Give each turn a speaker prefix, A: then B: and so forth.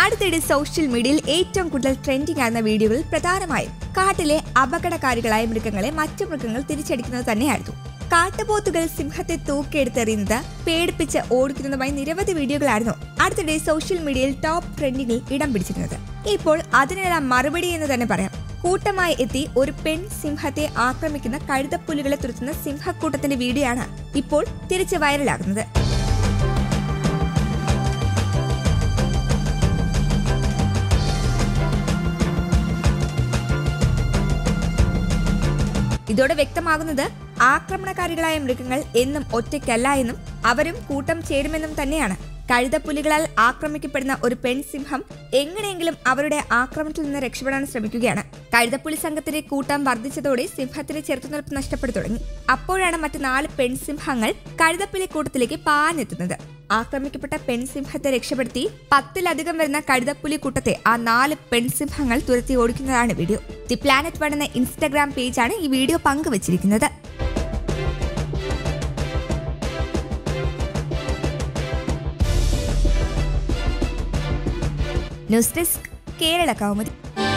A: അടുത്തിടെ സോഷ്യൽ മീഡിയയിൽ ഏറ്റവും കൂടുതൽ ട്രെൻഡിംഗ് ആയിരുന്ന വീഡിയോകളിൽ പ്രധാനമായും കാട്ടിലെ അപകടകാരികളായ മൃഗങ്ങളെ മറ്റു മൃഗങ്ങൾ തിരിച്ചടിക്കുന്നത് തന്നെയായിരുന്നു. കാട്ടുപോത്തുകൾ സിംഹത്തെ തൂക്കിയെടുത്തെറിയുന്നത്, പേടിപ്പിച്ച് ഓടിക്കുന്നതുമായി നിരവധി വീഡിയോകളായിരുന്നു അടുത്തിടെ സോഷ്യൽ മീഡിയയിൽ ടോപ്പ് ട്രെൻഡിങ്ങിൽ ഇടം പിടിച്ചിരുന്നത്. ഇപ്പോൾ അതിനെല്ലാം മറുപടി എന്ന് തന്നെ പറയാം. കൂട്ടമായി എത്തി ഒരു പെൺ സിംഹത്തെ ആക്രമിക്കുന്ന കഴുതപ്പുലികളെ തുരത്തുന്ന സിംഹക്കൂട്ടത്തിന്റെ വീഡിയോ ആണ് ഇപ്പോൾ തിരിച്ച് വൈറലാകുന്നത്. ഇതോടെ വ്യക്തമാകുന്നത് ആക്രമണകാരികളായ മൃഗങ്ങൾ എന്നും ഒറ്റയ്ക്കല്ല എന്നും അവരും കൂട്ടം ചേരുമെന്നും തന്നെയാണ്. കഴുതപ്പുലികളാൽ ആക്രമിക്കപ്പെടുന്ന ഒരു പെൺസിംഹം എങ്ങനെയെങ്കിലും അവരുടെ ആക്രമണത്തിൽ നിന്ന് രക്ഷപ്പെടാൻ ശ്രമിക്കുകയാണ്. കഴുതപ്പുലി സംഘത്തിന്റെ കൂട്ടം വർദ്ധിച്ചതോടെ സിംഹത്തിന്റെ ചെറുത്തുനിൽപ്പ് നഷ്ടപ്പെട്ടു തുടങ്ങി. അപ്പോഴാണ് മറ്റ് 4 പെൺസിംഹങ്ങൾ കഴുതപ്പുലി കൂട്ടത്തിലേക്ക് പാഞ്ഞെത്തുന്നത്. ആക്രമിക്കപ്പെട്ട പെൺസിംഹത്തെ രക്ഷപ്പെടുത്തി 10-ലധികം വരുന്ന കഴുതപ്പുലി കൂട്ടത്തെ ആ 4 പെൺസിംഹങ്ങൾ തുരത്തി ഓടിക്കുന്നതാണ് വീഡിയോ. ദി പ്ലാനറ്റ് 1 എന്ന ഇൻസ്റ്റഗ്രാം പേജാണ് ഈ വീഡിയോ പങ്കുവച്ചിരിക്കുന്നത്. News desk, Kerala Kaumudi.